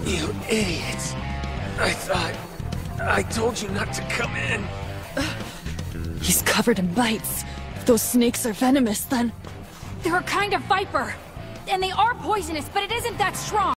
You idiots. I told you not to come in. He's covered in bites. If those snakes are venomous, then... They're a kind of viper. And they are poisonous, but it isn't that strong.